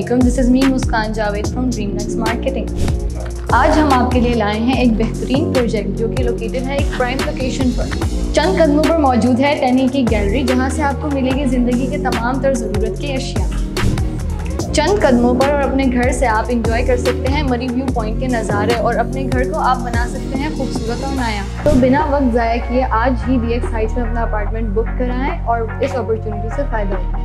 Welcome, this is me Muskan Javed from Dreamnex marketing. आज हम आपके लिए लाए हैं एक बेहतरीन प्रोजेक्ट जो कि लोकेटेड है एक प्राइम लोकेशन पर। चंद कदमों पर मौजूद है 10 की गैलरी, जहां से आपको मिलेगी ज़िंदगी के तमाम तर ज़रूरत की अशिया। चंद कदमों पर और अपने घर से आप इंजॉय कर सकते हैं मरी व्यू पॉइंट के नज़ारे और अपने घर को आप बना सकते हैं खूबसूरत और नया। तो बिना वक्त ज़ाया किए आज ही DX हाइट्स में अपना अपार्टमेंट बुक कराएं और इस अपॉर्चुनिटी से फ़ायदा उठाएं।